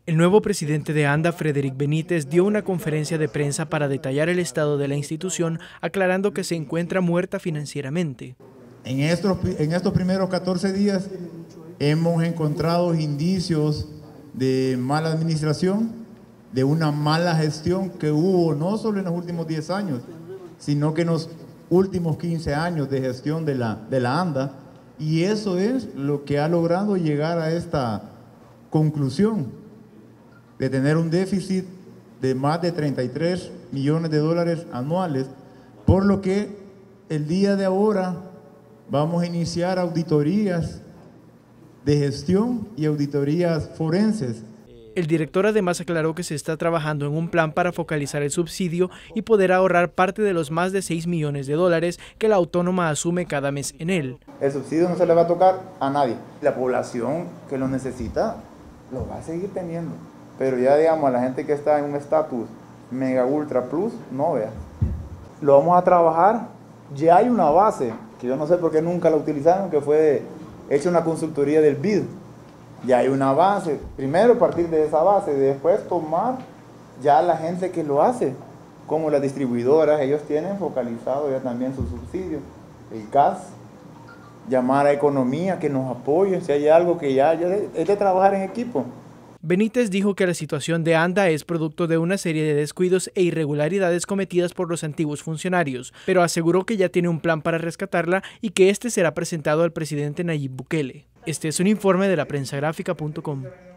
El nuevo presidente de ANDA, Frederick Benítez, dio una conferencia de prensa para detallar el estado de la institución, aclarando que se encuentra muerta financieramente. En estos primeros 14 días hemos encontrado indicios de mala administración, de una mala gestión que hubo no solo en los últimos 10 años, sino que en los últimos 15 años de gestión de la ANDA, y eso es lo que ha logrado llegar a esta conclusión de tener un déficit de más de 33 millones de dólares anuales, por lo que el día de ahora vamos a iniciar auditorías de gestión y auditorías forenses. El director además aclaró que se está trabajando en un plan para focalizar el subsidio y poder ahorrar parte de los más de 6 millones de dólares que la autónoma asume cada mes en él. El subsidio no se le va a tocar a nadie. La población que lo necesita lo va a seguir teniendo. Pero ya digamos, a la gente que está en un estatus mega ultra plus, no vea. Lo vamos a trabajar. Ya hay una base, que yo no sé por qué nunca la utilizaron, que fue hecha una consultoría del BID. Ya hay una base. Primero partir de esa base, después tomar ya la gente que lo hace, como las distribuidoras, ellos tienen focalizado ya también su subsidio, el CAS, llamar a economía que nos apoye, si hay algo que ya es de trabajar en equipo. Benítez dijo que la situación de ANDA es producto de una serie de descuidos e irregularidades cometidas por los antiguos funcionarios, pero aseguró que ya tiene un plan para rescatarla y que este será presentado al presidente Nayib Bukele. Este es un informe de la prensagráfica.com.